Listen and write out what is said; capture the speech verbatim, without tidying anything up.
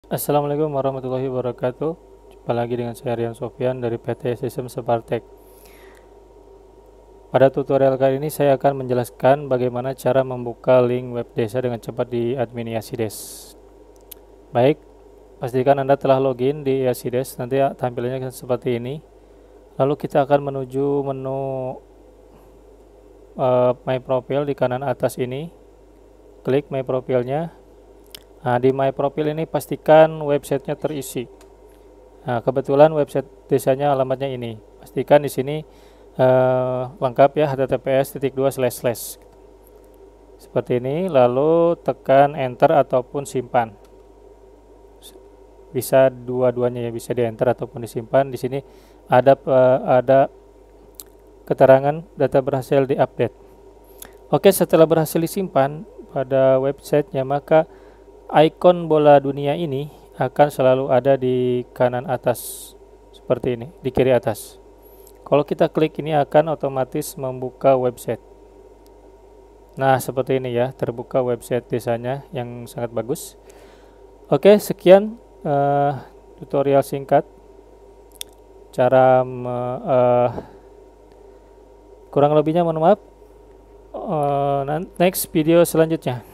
Assalamualaikum warahmatullahi wabarakatuh. Jumpa lagi dengan saya Rian Sofyan dari P T Sistem Separtek. Pada tutorial kali ini saya akan menjelaskan bagaimana cara membuka link web desa dengan cepat di admin Yasides. Baik, pastikan Anda telah login di Yasides. Nanti tampilannya seperti ini. Lalu kita akan menuju menu uh, My Profile di kanan atas ini. Klik My Profile-nya. Nah, di My Profile ini pastikan websitenya terisi. Nah, kebetulan website desanya alamatnya ini. Pastikan di sini uh, lengkap ya, h t t p s titik dua slash slash seperti ini. Lalu tekan enter ataupun simpan. Bisa dua-duanya ya, bisa di enter ataupun disimpan. Di sini ada uh, ada keterangan data berhasil diupdate. Oke, setelah berhasil disimpan pada websitenya, maka ikon bola dunia ini akan selalu ada di kanan atas seperti ini, di kiri atas. Kalau kita klik ini akan otomatis membuka website. Nah, seperti ini ya, terbuka website desanya yang sangat bagus. Oke, sekian uh, tutorial singkat cara me, uh, kurang lebihnya mohon maaf. Uh, next video selanjutnya.